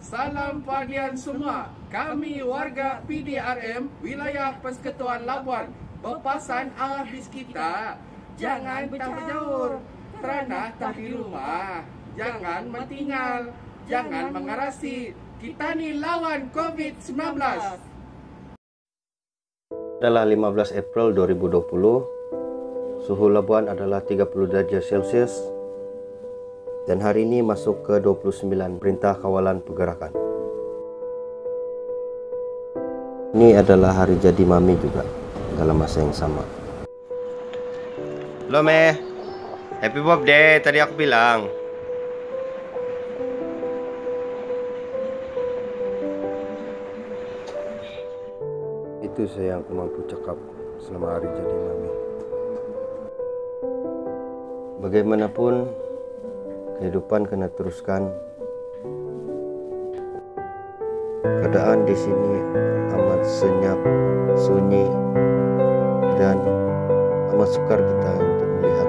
Salam padian semua. Kami warga PDRM wilayah Persekutuan Labuan berpasan habis kita. Jangan berjauh, teranah tapi rumah. Jangan mentinggal, jangan mengarasi. Kita ni lawan COVID-19. Adalah 15 April 2020. Suhu Labuan adalah 30 darjah Celsius. Dan hari ini masuk ke 29 Perintah Kawalan Pergerakan. Ini adalah hari jadi Mami juga dalam masa yang sama. Halo Meh, happy birthday tadi aku bilang. Itu saya yang mampu cakap selama hari jadi Mami. Bagaimanapun kehidupan kena teruskan. Keadaan di sini amat senyap, sunyi, dan amat sukar kita untuk melihat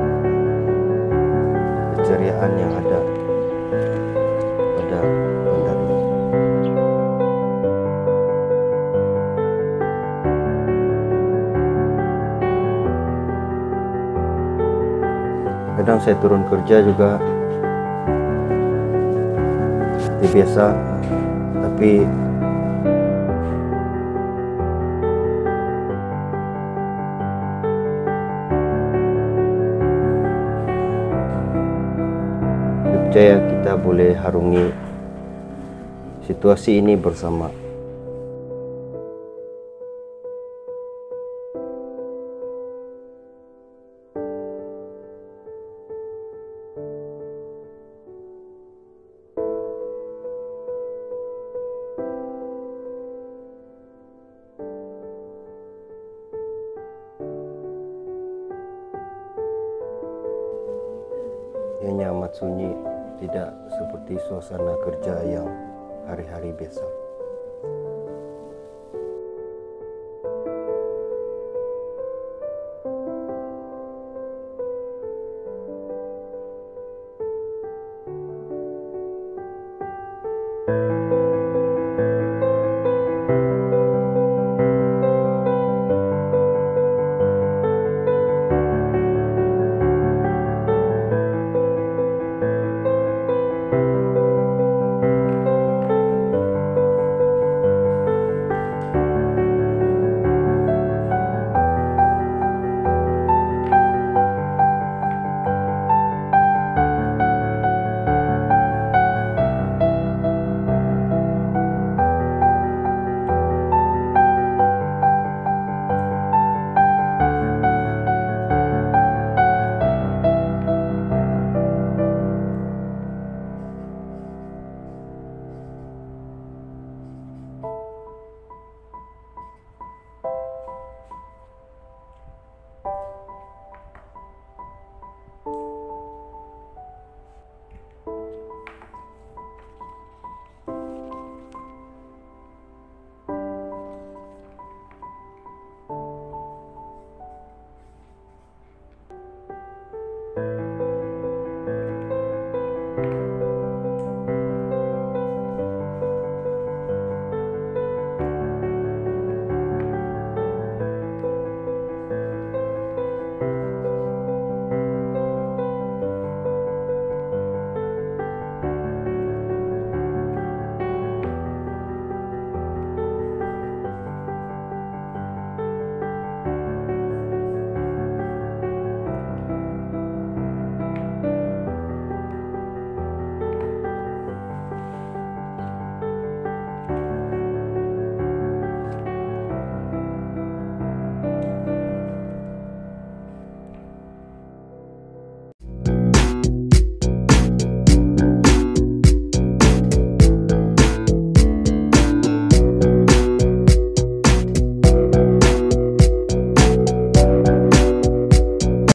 keceriaan yang ada pada bandar ini. Kadang saya turun kerja juga seperti biasa, tapi percaya kita boleh harungi situasi ini bersama. Ianya amat sunyi, tidak seperti suasana kerja yang hari-hari biasa.